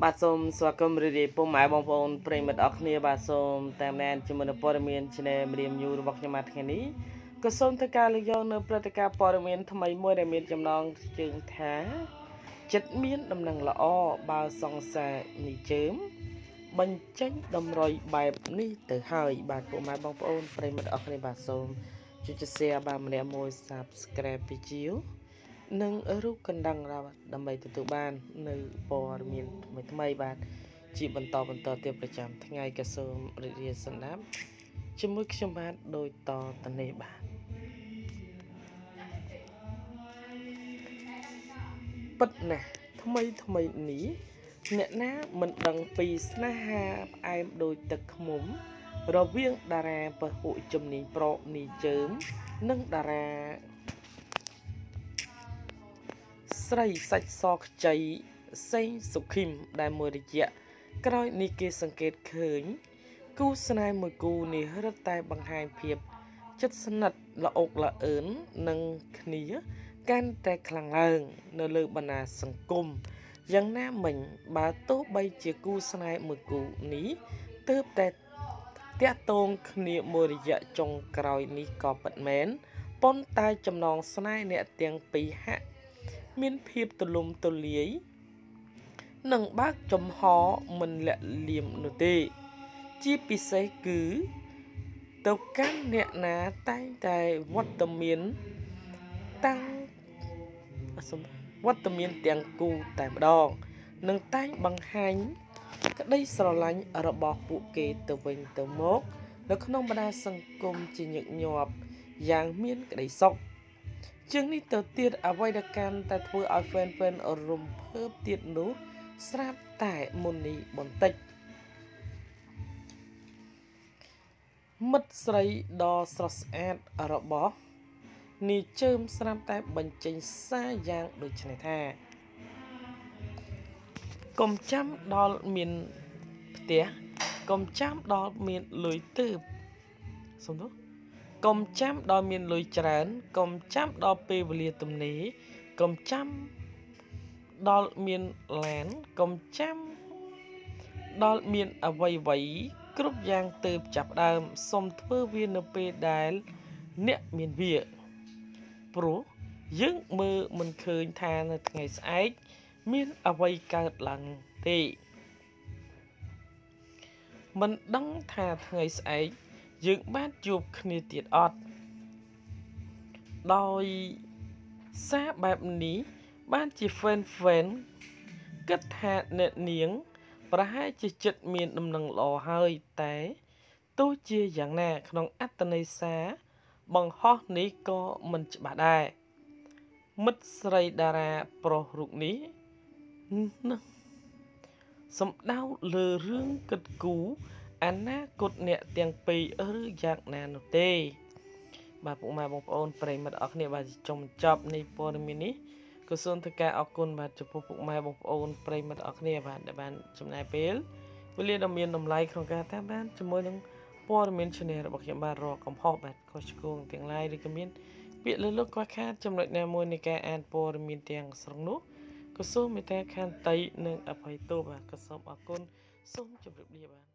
បាទសូមស្វាគមន៍រីពុំម៉ែបងប្អូនប្រិមិត្តអរគ្នាបាទសូមតាមដានជាមួយនឹងព័ត៌មាន Channel ម្រាមយូររបស់ខ្ញុំថ្ងៃនេះក៏សូមធ្វើការលើកយកនៅព្រឹត្តិការណ៍ព័ត៌មានថ្មីមួយដែលមានចំណងជើងថាចិត្តមានដំណឹងល្អបើសង្សារនេះជើមបញ្ចេញតម្រុយបែបនេះទៅហើយបាទពុកម៉ែបងប្អូនប្រិមិត្តអរគ្នាបាទសូមជួយ share បាទម្នាក់មួយ Subscribe ពីជាវនិងរូបកណ្ដឹងដើម្បីទទួលបាននៅព័ត៌មានថ្មីៗបាទជាបន្តទៀតប្រចាំថ្ងៃក៏សូមរីករាយស្ដាប់ជាមួយខ្ញុំបាទដោយតទៅនេះបាទពិតណាស់ថ្មីនេះអ្នកណាមិនដឹងពីស្នេហាផ្អែមដោយទឹកឃ្មុំរវាងតារាពហុជំនាញប្រកនីជើមនិងតារាស្រីសាច់សខ្ចីសេងសុខីមដែលមួយរយៈក្រោយនេះគេសង្កេតឃើញគូស្នេហ៍មួយគូនេះរឹតតែបង្ហាញភាពជិតស្និទ្ធល្អុកល្អអឿននឹងគ្នាកាន់តែខ្លាំងឡើងនៅលើបណ្ដាសង្គមយ៉ាងណាមិញបើទោះបីជាគូស្នេហ៍មួយគូនេះទើបតែតាក់ទងគ្នាមួយរយៈចុងក្រោយនេះក៏ពិតមែនប៉ុន្តែចំណងស្នេហ៍អ្នកទាំងពីរហាក់មានភាពទូលំទូលាយនិងបើកចំហមិនលាក់លៀមនោះទេជាពិសេសគឺទៅកាន់អ្នកណាតែងតែវត្តមានទាំងគូតែម្ដងនិងតែងបង្ហាញក្តីស្រឡាញ់របស់ពួកគេទៅវិញទៅមកនៅក្នុងបណ្ដាសង្គមជាញឹកញាប់យ៉ាងមានក្តីសុខជាងនេះទៅទៀតអ្វីដែលកាន់តែធ្វើឲ្យហ្វេនរំភើបទៀតនោះស្រាប់តែមុននេះបន្តិចមិត្តស្រីដ៏ស្រស់ស្អាតរបស់នីជើមស្រាប់តែបញ្ចេញសារយ៉ាងដូចនេះថាកុំចាំដល់មានផ្ទះកុំចាំដល់មានលុយទើបសំទោសកុំចាំដល់មានលុយច្រើនកុំចាំដល់ពេលវេលាទំនេរកុំចាំដល់មានឡានកុំចាំដល់មានអវ័យគ្រប់យ៉ាងទើបចាប់ដើមសុំធ្វើវានៅពេលដែលអ្នកមានវាព្រោះយើងមើលមិនឃើញថានៅថ្ងៃស្អែកមានអវ័យកើតឡើងទេមិនដឹងថាថ្ងៃស្អែកយើងបានជួបគ្នាទៀតអត់ដោយសារបែបនេះបានជាហ្វេនគិតថាអ្នកនាងប្រហែលជាចិត្តមានដំណឹងល្អហើយតែទោះជាយ៉ាងណាក្នុងអត្ថន័យសារបង្ហោះនេះក៏មិនច្បាស់ដែរមិត្តស្រីតារាប្រុសរូបនេះសំដៅលើរឿងគិតគូរអនាគតអ្នកទាំងពីរឬយ៉ាងណានោះទេបាទពុកម៉ែបងប្អូនប្រិមិត្តអរគ្នាបាទចុងចប់នៃព័ត៌មាននេះក៏សូមធ្វើការអរគុណបាទចំពោះពុកម៉ែបងប្អូនប្រិមិត្តអរគ្នាបាទដែលបានចំណាយពេលវេលាដ៏មានតម្លៃក្នុងការតាមដានជាមួយនឹងព័ត៌មាន Channel របស់ខ្ញុំបាទរកកំហុសបាទខុសឆ្គងទាំងឡាយឬក៏មានពាក្យលើសខ្វះខាតចំណុចណាមួយនៃការអានព័ត៌មានទាំងស្រុងនោះក៏សូមមេត្តាខន្តីនិងអភ័យទោសបាទក៏សូមអរគុណសូមជម្រាបលាបាទ